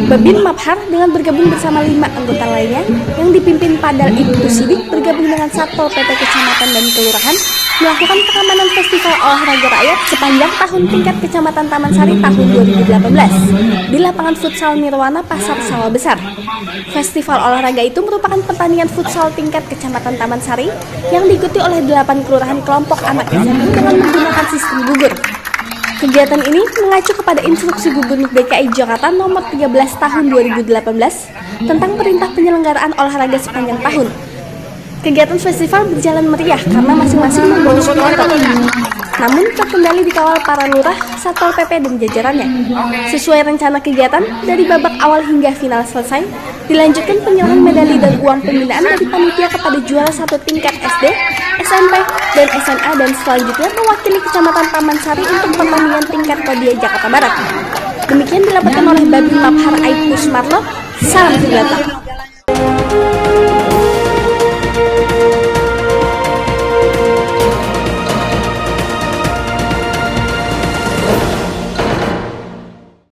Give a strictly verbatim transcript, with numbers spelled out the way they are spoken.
Babin Mabhar dengan bergabung bersama lima anggota lainnya yang dipimpin Padal Ibtu Sidik bergabung dengan Satpol P P Kecamatan dan Kelurahan melakukan pengamanan Festival Olahraga Rakyat sepanjang tahun tingkat Kecamatan Taman Sari tahun dua ribu delapan belas di lapangan futsal Nirwana Pasar Sawah Besar. Festival olahraga itu merupakan pertandingan futsal tingkat Kecamatan Taman Sari yang diikuti oleh delapan kelurahan kelompok anak S M I dengan menggunakan sistem gugur. Kegiatan ini mengacu kepada Instruksi Gubernur D K I Jakarta nomor tiga belas tahun dua ribu delapan belas tentang perintah penyelenggaraan olahraga sepanjang tahun. Kegiatan festival berjalan meriah karena masing-masing membawa supporter. Namun terkendali dikawal para lurah, Satpol P P dan jajarannya. Sesuai rencana kegiatan, dari babak awal hingga final selesai, dilanjutkan penyerahan medali dan uang pembinaan dari panitia kepada juara satu tingkat S D, S M P, dan S M A dan selanjutnya mewakili Kecamatan Taman Sari untuk pertandingan tingkat Kodia Jakarta Barat. Demikian dilaporkan oleh Babin Mabhar Aibtu Sumarlo. Salam sejahtera.